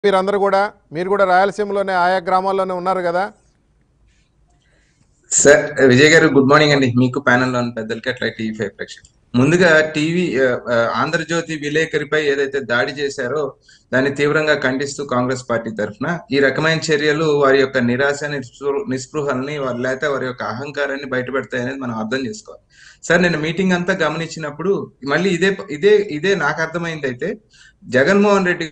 మీరందరూ కూడా మీరు కూడా రాయలసీమలోనే ఆయా గ్రామాల్లోనే ఉన్నారు కదా సార్. విజయ్ గారు గుడ్ మార్నింగ్ అండి. మీకు ప్యానెల్ లోని పెద్దలకి అట్లా TV5 ప్రేక్షకులు. ముందుగా ఆంధ్రజ్యోతి విలేకరిపై ఏదైతే దాడి చేశారో దాన్ని తీవ్రంగా ఖండిస్తూ కాంగ్రెస్ పార్టీ తరఫున ఈ రకమైన చర్యలు వారి యొక్క నిరాశ నిస్పృహల్ని లేకపోతే వారి యొక్క అహంకారాన్ని బయటపెడతాయనేది మనం అర్థం చేసుకోవాలి. సార్, నేను మీటింగ్ అంతా గమనించినప్పుడు మళ్ళీ ఇదే ఇదే ఇదే నాకు అర్థమైంది. అయితే జగన్మోహన్ రెడ్డి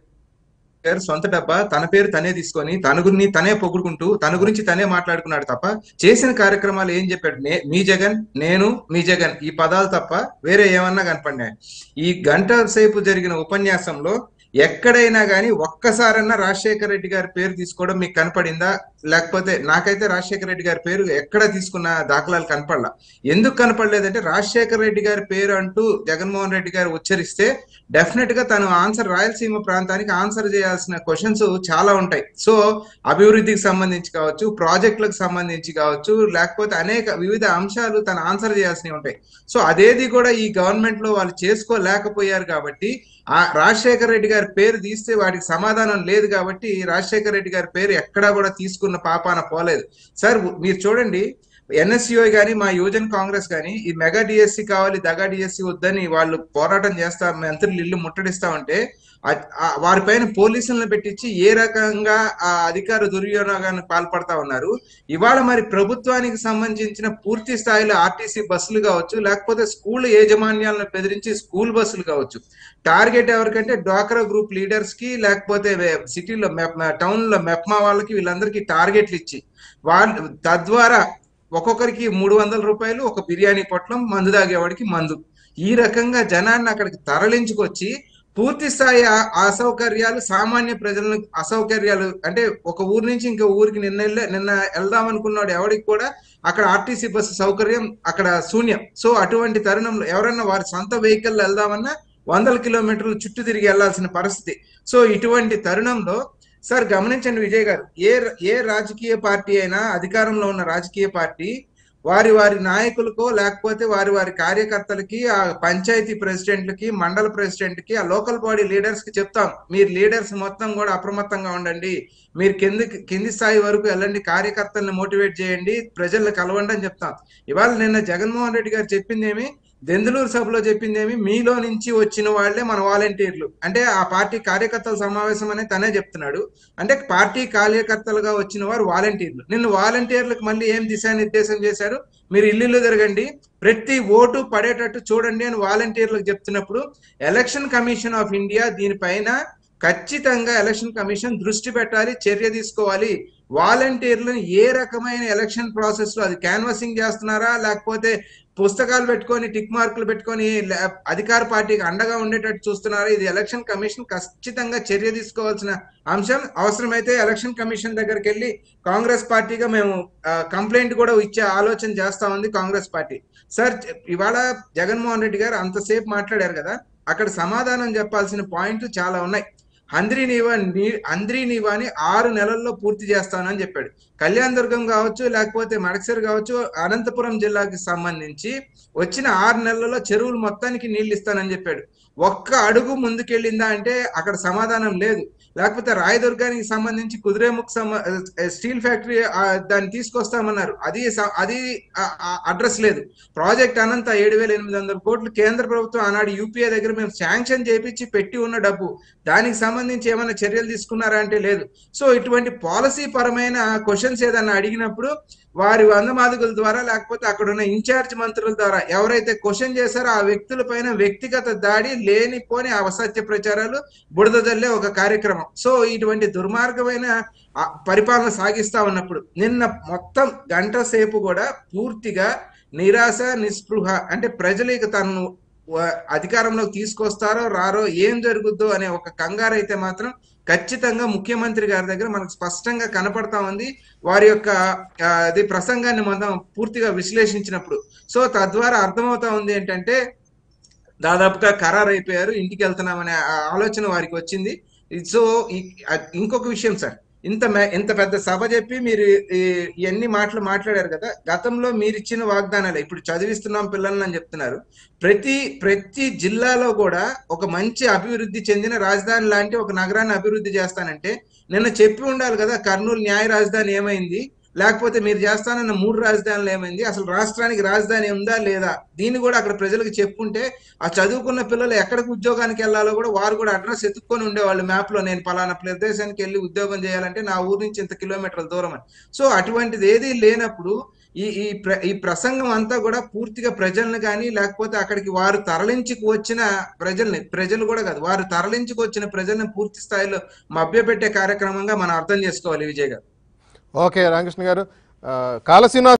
గారు సొంత డబ్బా తన పేరు తనే తీసుకొని తన గురిని తనే పొగుడుకుంటూ తన గురించి తనే మాట్లాడుకున్నాడు తప్ప చేసిన కార్యక్రమాలు ఏం చెప్పాడు? మీ జగన్, నేను మీ జగన్, ఈ పదాలు తప్ప వేరే ఏమన్నా కనపడినాయి? ఈ గంట సేపు జరిగిన ఉపన్యాసంలో ఎక్కడైనా కానీ ఒక్కసారన్నా రాజశేఖర రెడ్డి గారి పేరు తీసుకోవడం మీకు కనపడిందా? లేకపోతే నాకైతే రాజశేఖర రెడ్డి గారి పేరు ఎక్కడ తీసుకున్న దాఖలాలు కనపడలా. ఎందుకు కనపడలేదంటే రాజశేఖర రెడ్డి గారి పేరు అంటూ జగన్మోహన్ రెడ్డి గారు ఉచ్చరిస్తే డెఫినెట్ గా తను ఆన్సర్ రాయలసీమ ప్రాంతానికి ఆన్సర్ చేయాల్సిన క్వశ్చన్స్ చాలా ఉంటాయి. సో అభివృద్ధికి సంబంధించి కావచ్చు, ప్రాజెక్టులకు సంబంధించి కావచ్చు, లేకపోతే అనేక వివిధ అంశాలు తను ఆన్సర్ చేయాల్సినవి ఉంటాయి. సో అదేది కూడా ఈ గవర్నమెంట్ లో వాళ్ళు చేసుకోలేకపోయారు కాబట్టి ఆ రాజశేఖర రెడ్డి గారి పేరు తీస్తే వాటికి సమాధానం లేదు కాబట్టి రాజశేఖర రెడ్డి గారి పేరు ఎక్కడా కూడా తీసుకున్న పాపాన పోలేదు. సార్ మీరు చూడండి, ఎన్ఎస్యుఐ కానీ మా యువజన కాంగ్రెస్ కానీ ఈ మెగా డిఎస్సి కావాలి, దగా డిఎస్సి వద్దని వాళ్ళు పోరాటం చేస్తా, మంత్రులు ఇల్లు ముట్టడిస్తా ఉంటే వారిపైన పోలీసులను పెట్టించి ఏ రకంగా ఆ అధికార దుర్వినియోగానికి పాల్పడతా ఉన్నారు. ఇవాళ మరి ప్రభుత్వానికి సంబంధించిన పూర్తి స్థాయిలో ఆర్టీసీ బస్సులు కావచ్చు, లేకపోతే స్కూల్ యాజమాన్యాలను బెదిరించి స్కూల్ బస్సులు కావచ్చు, టార్గెట్ ఎవరికంటే డ్వాక్రా గ్రూప్ లీడర్స్ కి, లేకపోతే సిటీలో టౌన్ లో మెప్మా వాళ్ళకి, వీళ్ళందరికీ టార్గెట్లు ఇచ్చి వాళ్ళు తద్వారా ఒక్కొక్కరికి 300 రూపాయలు ఒక బిర్యానీ పొట్లం, మందు తాగేవాడికి మందు, ఈ రకంగా జనాన్ని అక్కడికి తరలించుకొచ్చి పూర్తి స్థాయి అసౌకర్యాలు, సామాన్య ప్రజలను అసౌకర్యాలు, అంటే ఒక ఊరు నుంచి ఇంకో ఊరికి నిన్న వెళ్దాం అనుకున్నాడు ఎవడికి కూడా అక్కడ ఆర్టీసీ బస్సు సౌకర్యం అక్కడ శూన్యం. సో అటువంటి తరుణంలో ఎవరన్నా వారి సొంత వెహికల్ వెళ్దామన్నా 100 కిలోమీటర్లు చుట్టూ తిరిగి వెళ్లాల్సిన పరిస్థితి. సో ఇటువంటి తరుణంలో సార్ గమనించండి విజయ్ గారు, ఏ రాజకీయ పార్టీ అయినా, అధికారంలో ఉన్న రాజకీయ పార్టీ వారి నాయకులకో లేకపోతే వారి కార్యకర్తలకి, ఆ పంచాయతీ ప్రెసిడెంట్లకి, మండల ప్రెసిడెంట్కి, ఆ లోకల్ బాడీ లీడర్స్ కి చెప్తాం, మీరు లీడర్స్ మొత్తం కూడా అప్రమత్తంగా ఉండండి, మీరు కింది స్థాయి వరకు వెళ్ళండి, కార్యకర్తలను మోటివేట్ చేయండి, ప్రజలను కలవండి అని చెప్తాం. ఇవాళ నిన్న జగన్మోహన్ రెడ్డి గారు చెప్పింది ఏమి, దెందులూరు సభలో చెప్పిందేమి, మీలో నుంచి వచ్చిన వాళ్లే మన వాలంటీర్లు, అంటే ఆ పార్టీ కార్యకర్తల సమావేశం అనేది తనే చెప్తున్నాడు. అంటే పార్టీ కార్యకర్తలుగా వచ్చిన వారు వాలంటీర్లు. నిన్ను వాలంటీర్లకు మళ్ళీ ఏం దిశానిర్దేశం చేశారు? మీరు ఇల్లు తిరగండి, ప్రతి ఓటు పడేటట్టు చూడండి అని వాలంటీర్లకు చెప్తున్నప్పుడు ఎలక్షన్ కమిషన్ ఆఫ్ ఇండియా దీనిపైన ఖచ్చితంగా ఎలక్షన్ కమిషన్ దృష్టి పెట్టాలి, చర్య తీసుకోవాలి. వాలంటీర్లను ఏ రకమైన ఎలక్షన్ ప్రాసెస్ లో, అది క్యాన్వాసింగ్ చేస్తున్నారా లేకపోతే పుస్తకాలు పెట్టుకొని టిక్ మార్కులు పెట్టుకొని అధికార పార్టీకి అండగా ఉండేటట్టు చూస్తున్నారా? ఇది ఎలక్షన్ కమిషన్ ఖచ్చితంగా చర్య తీసుకోవాల్సిన అంశం. అవసరమైతే ఎలక్షన్ కమిషన్ దగ్గరికి వెళ్ళి కాంగ్రెస్ పార్టీగా మేము కంప్లైంట్ కూడా ఇచ్చే ఆలోచన చేస్తా ఉంది కాంగ్రెస్ పార్టీ. సార్ ఇవాళ జగన్మోహన్ రెడ్డి గారు అంతసేపు మాట్లాడారు కదా, అక్కడ సమాధానం చెప్పాల్సిన పాయింట్లు చాలా ఉన్నాయి. అంద్రీ నీవాని 6 నెలల్లో పూర్తి చేస్తానని చెప్పాడు. కళ్యాణ్ దుర్గం కావచ్చు, లేకపోతే మడకసిర కావచ్చు, అనంతపురం జిల్లాకి సంబంధించి వచ్చిన 6 నెలల్లో చెరువులు మొత్తానికి నీళ్లు ఇస్తానని చెప్పాడు. ఒక్క అడుగు ముందుకెళ్ళిందా అంటే అక్కడ సమాధానం లేదు. లేకపోతే రాయదుర్గానికి సంబంధించి కుదిరేముఖ్ స్టీల్ ఫ్యాక్టరీ దాన్ని తీసుకొస్తామన్నారు, అది అడ్రస్ లేదు. ప్రాజెక్ట్ అనంత 7,800 కోట్లు కేంద్ర ప్రభుత్వం ఆనాడు యూపీఏ దగ్గర మేము శాంక్షన్ చేపించి పెట్టి ఉన్న డబ్బు, దానికి సంబంధించి ఏమైనా చర్యలు తీసుకున్నారా అంటే లేదు. సో ఇటువంటి పాలసీ పరమైన క్వశ్చన్స్ ఏదన్నా అడిగినప్పుడు వారి వందమాదుగుల ద్వారా, లేకపోతే అక్కడ ఉన్న ఇన్ఛార్జ్ మంత్రుల ద్వారా ఎవరైతే క్వశ్చన్ చేశారో ఆ వ్యక్తుల పైన వ్యక్తిగత దాడి, లేనిపోని అసత్య ప్రచారాలు, బుడద జల్లే ఒక కార్యక్రమం. సో ఇటువంటి దుర్మార్గమైన పరిపాలన సాగిస్తా ఉన్నప్పుడు నిన్న మొత్తం గంట సేపు కూడా పూర్తిగా నిరాశ నిస్పృహ, అంటే ప్రజలు ఇక తనను అధికారంలోకి తీసుకొస్తారో రారో, ఏం జరుగుద్దో అనే ఒక కంగారు అయితే మాత్రం ఖచ్చితంగా ముఖ్యమంత్రి గారి దగ్గర మనకు స్పష్టంగా కనపడతా ఉంది. వారి యొక్క ప్రసంగాన్ని మనం పూర్తిగా విశ్లేషించినప్పుడు సో తద్వారా అర్థమవుతా ఉంది ఏంటంటే దాదాపుగా ఖరారు అయిపోయారు, ఇంటికి వెళ్తున్నామనే ఆలోచన వారికి వచ్చింది. సో ఇంకొక విషయం సార్, ఇంత పెద్ద సభ చెప్పి మీరు ఇవన్నీ మాట్లాడారు కదా. గతంలో మీరు ఇచ్చిన వాగ్దానాలు ఇప్పుడు చదివిస్తున్నాం పిల్లల్ని అని చెప్తున్నారు. ప్రతి జిల్లాలో కూడా ఒక మంచి అభివృద్ధి చెందిన రాజధాని లాంటి ఒక నగరాన్ని అభివృద్ధి చేస్తానంటే నిన్న చెప్పి ఉండాలి కదా. కర్నూలు న్యాయ రాజధాని ఏమైంది, లేకపోతే మీరు చేస్తానన్న 3 రాజధానులు ఏమైంది, అసలు రాష్ట్రానికి రాజధాని ఉందా లేదా, దీన్ని కూడా అక్కడ ప్రజలకు చెప్పుంటే ఆ చదువుకున్న పిల్లలు ఎక్కడికి ఉద్యోగానికి వెళ్ళాలో కూడా వారు కూడా అడ్రస్ ఎత్తుక్కొని ఉండేవాళ్ళు మ్యాప్ లో. నేను పలానా ప్రదేశానికి వెళ్ళి ఉద్యోగం చేయాలంటే నా ఊరు నుంచి ఇంత కిలోమీటర్ల దూరం అని. సో అటువంటిది ఏది లేనప్పుడు ఈ ప్రసంగం అంతా కూడా పూర్తిగా ప్రజల్ని కానీ, లేకపోతే అక్కడికి వారు తరలించుకు వచ్చిన ప్రజలు కూడా కాదు, వారు తరలించుకు వచ్చిన ప్రజల్ని పూర్తి స్థాయిలో మభ్యపెట్టే కార్యక్రమంగా మనం అర్థం చేసుకోవాలి విజయ్ గారు. ఓకే రామకృష్ణ గారు, కాళ శ్రీనివాస్